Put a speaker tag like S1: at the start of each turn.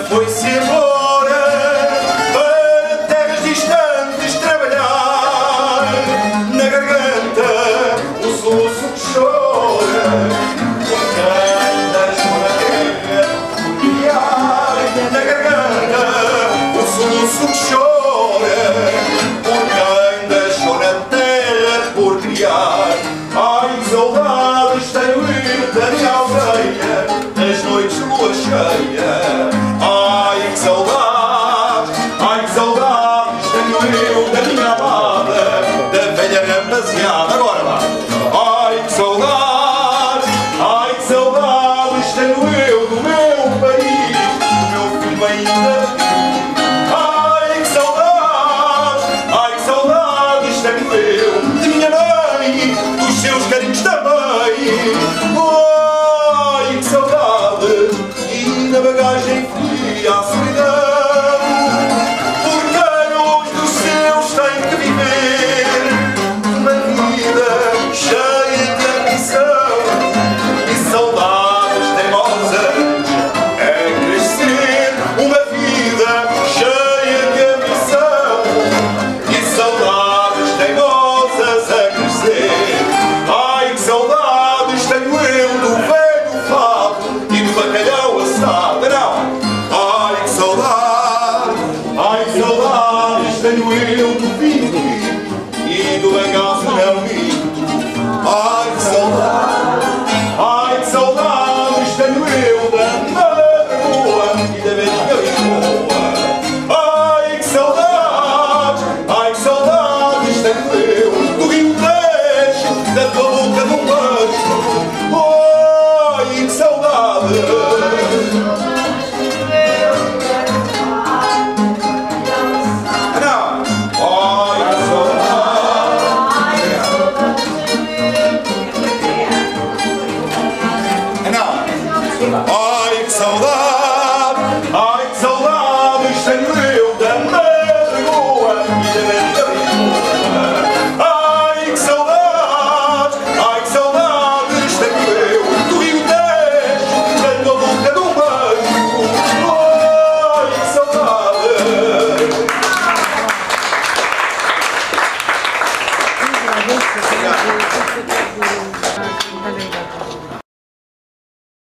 S1: foi-se embora para terras distantes trabalhar. Na garganta o soluço que chora, por quem deixou na terra criar. Na garganta o soluço que chora, por quem deixou na terra por criar. Ai, que saudades tenho eu da minha aldeia, das noites de lua cheia. Ai, que saudades tenho eu da minha amada, da velha rapaziada. Agora lá. Ai, que saudades tenho eu do meu país, do meu filho ainda. Ai, que saudades tenho eu de minha mãe, dos seus carinhos também. Ai, que saudade, e na bagagem fria a solidão, porque longe dos seus tem que viver uma vida cheia de ambição e saudades teimosas a crescer. Uma vida cheia de ambição e saudades teimosas a crescer. Ai, que saudades tenho eu do velho fado e do bacalhau assado. Não! Ai, que saudades tenho eu do vinho e do bagaço não minto. Ai, que saudades tenho eu da Madragoa e da velhinha Lisboa. Ai, que saudades tenho eu do Rio Tejo, da tua boca do beijo. Ai, que saudades. Ai, que saudade.